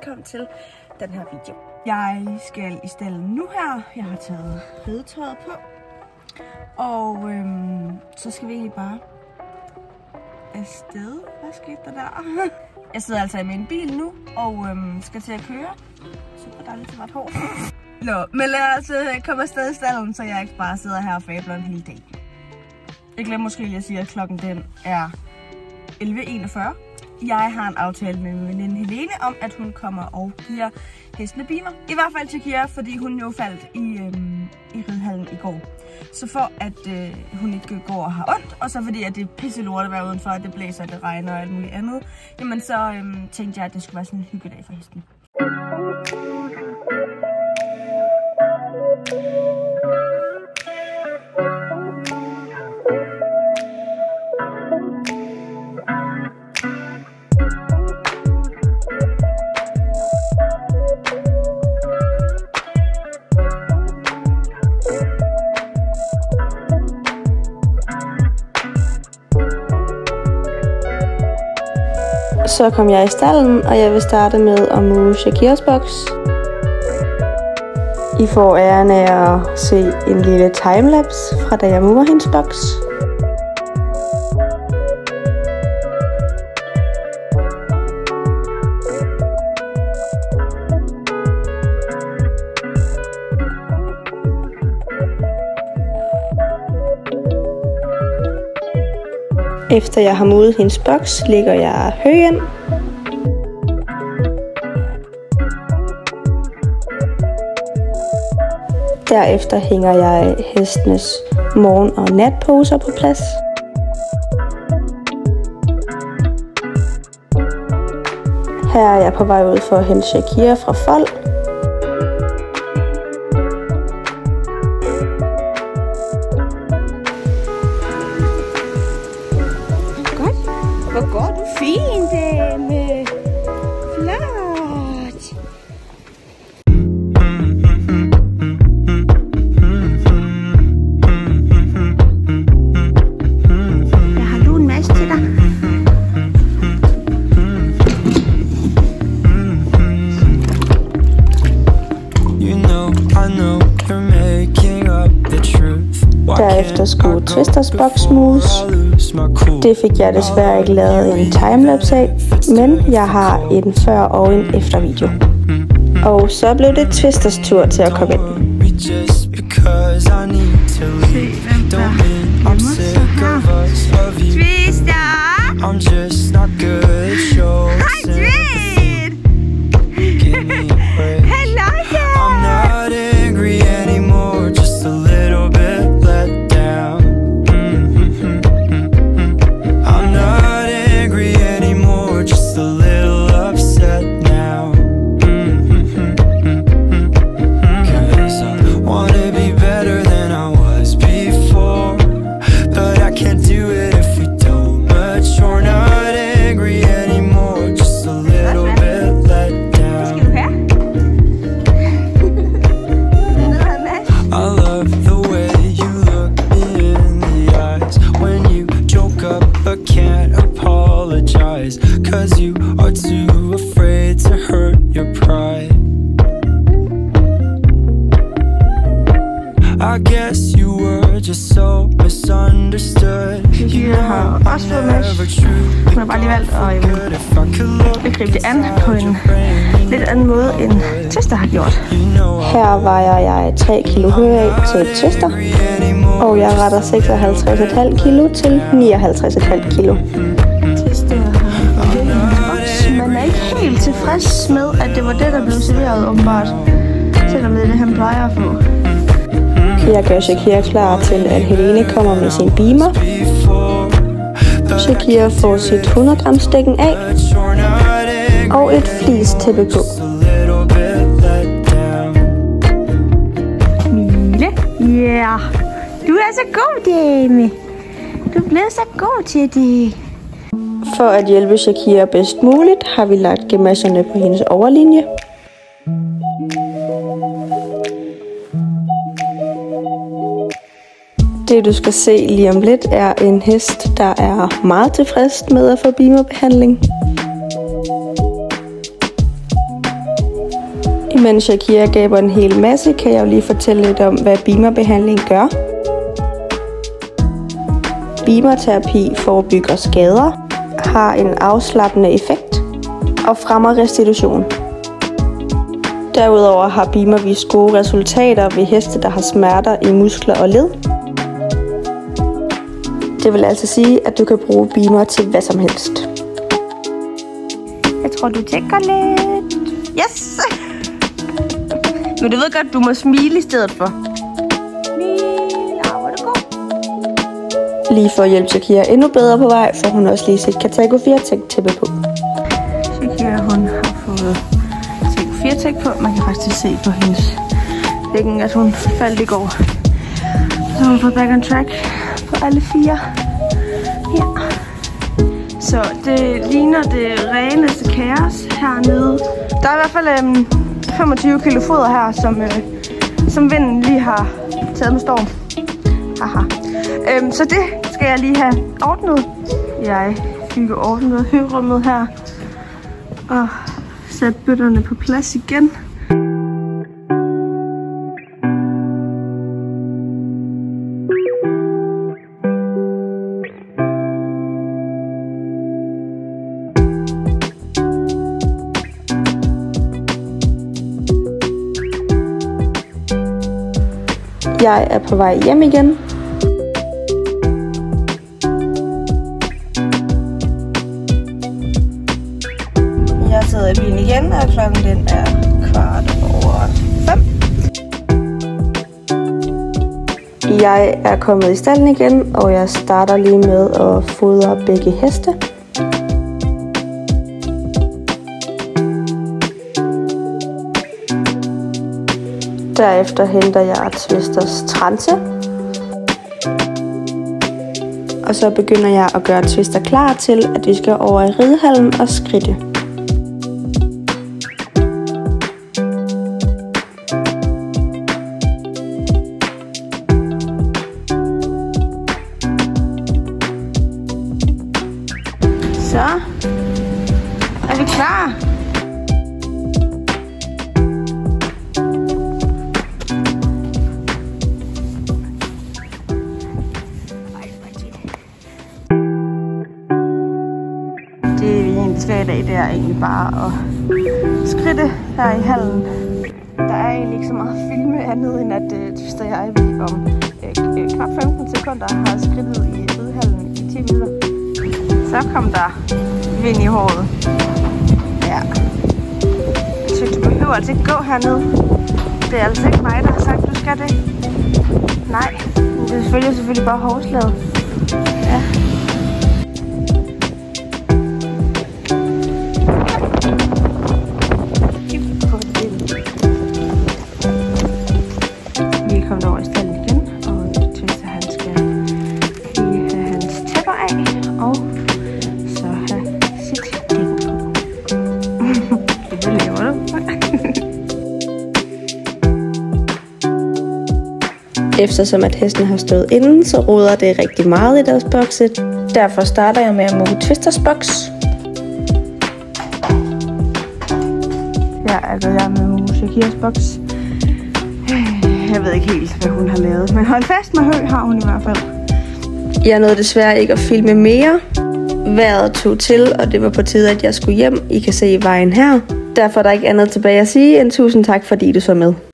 velkommen til den her video. Jeg skal i stalden nu her. Jeg har taget ridetøjet på. Og så skal vi egentlig bare afsted. Hvad skete der der? Jeg sidder altså i min bil nu og skal til at køre. Super dejligt til ret hårdt. Nå, men lad os komme afsted i stalden, så jeg ikke bare sidder her og fabler en hel dag. Jeg glemmer måske lige at sige, at klokken den er 11:41. Jeg har en aftale med min veninde Helene om, at hun kommer og giver hestene bimer. I hvert fald til Kira, fordi hun jo faldt i ridehallen i går. Så for at hun ikke går og har ondt, og så fordi at det er pisse lort at være udenfor, at det blæser, at det regner og alt muligt andet, jamen så tænkte jeg, at det skulle være sådan en hyggedag for hesten. Så kom jeg i stalden, og jeg vil starte med at mue Shakiras boks. I får æren af at se en lille timelapse fra da jeg muer hendes boks. Efter jeg har muet hendes boks, lægger jeg hø ind. Derefter hænger jeg hestenes morgen- og natposer på plads. Her er jeg på vej ud for at hente Shakira fra fold. Hvor går du fint, Dame? Flot! Jeg har nu en masse til dig. Derefter skulle Twisters boks mues. Det fik jeg desværre ikke lavet en timelapse af, men jeg har en før og en efter video. Og så blev det Twisters tur til at komme ind. Se, hvem der gemmer sig her. Twister! Hej, Twist! Hello Cause you are too afraid to hurt your pride. I guess you were just so misunderstood. Jeg har også fået match. Hun har bare lige valgt at gribe det an på en lidt anden måde, end Twister har gjort. Her vejer jeg 3 kilo hø af til Twister, og jeg retter 56,5 kilo til 59,5 kilo. Twister man er ikke helt tilfreds med, at det var det, der blev serveret åbenbart. Selvom det er det, han plejer at få. Jeg gør Shakira klar til, at Helene kommer med sin beamer. Shakira får sit 100 gram stikken af og et fleece-tæppe på. Mille, yeah. Du er så god, Dame. Du blev så god til det. For at hjælpe Shakira bedst muligt, har vi lagt gemasserne på hendes overlinje. Det du skal se lige om lidt er en hest, der er meget tilfreds med at få beamerbehandling. Mens Shakira gaber en hel masse, kan jeg jo lige fortælle lidt om, hvad BEMER-behandling gør. BEMER-terapi forebygger skader, har en afslappende effekt og fremmer restitution. Derudover har BEMER vist gode resultater ved heste, der har smerter i muskler og led. Det vil altså sige, at du kan bruge BEMER til hvad som helst. Jeg tror, du tjekker lidt. Yes! Men du ved godt, du må smile i stedet for. Smil, hvor det går. Lige for at hjælpe Shakira endnu bedre på vej, får hun også lige sit Cartago 4-tæppe på. Shakira, hun har fået Cartago 4-tæppe på. Man kan faktisk se på hendes bækken, at hun faldt i går. Så hun får back on track på alle 4. Ja. Så det ligner det reneste kaos hernede. Der er i hvert fald 25 kilo foder her, som vinden lige har taget med storm. Haha. Så det skal jeg lige have ordnet. Jeg fik ordnet høvrummet her og sat bøtterne på plads igen. Jeg er på vej hjem igen. Jeg sidder i bilen igen, og klokken den er 5:15. Jeg er kommet i stalden igen, og jeg starter lige med at fodre begge heste. Derefter henter jeg Twisters transe. Og så begynder jeg at gøre Twister klar til, at vi skal over i ridehallen og skridte. Så er vi klar. Det vi egentlig skal i dag, det er egentlig bare at skridte her i hallen. Der er egentlig ikke så meget at filme andet end at Twister og jeg om knap 15 sekunder har skridtet i ridehallen i 10 minutter. Så kom der vind i håret. Ja. Så du behøver altså ikke gå hernede. Det er altså ikke mig, der har sagt, du skal det. Nej, men det er selvfølgelig bare hårdslaget. Ja. Vi er kommet over i stallen igen, og Twister han skal lige have hans tæpper af, og så have sit dæk på. Det laver du. Eftersom at hesten har stået inden, så roder det rigtig meget i deres bokse. Derfor starter jeg med at måle Twisters boks. Jeg er gået i gang med at måle Shakiras boks. Jeg ved ikke helt, hvad hun har lavet, men hold fast med hø har hun i hvert fald. Jeg nåede desværre ikke at filme mere. Vejret tog til, og det var på tide, at jeg skulle hjem. I kan se vejen her. Derfor er der ikke andet tilbage at sige end tusind tak, fordi du så med.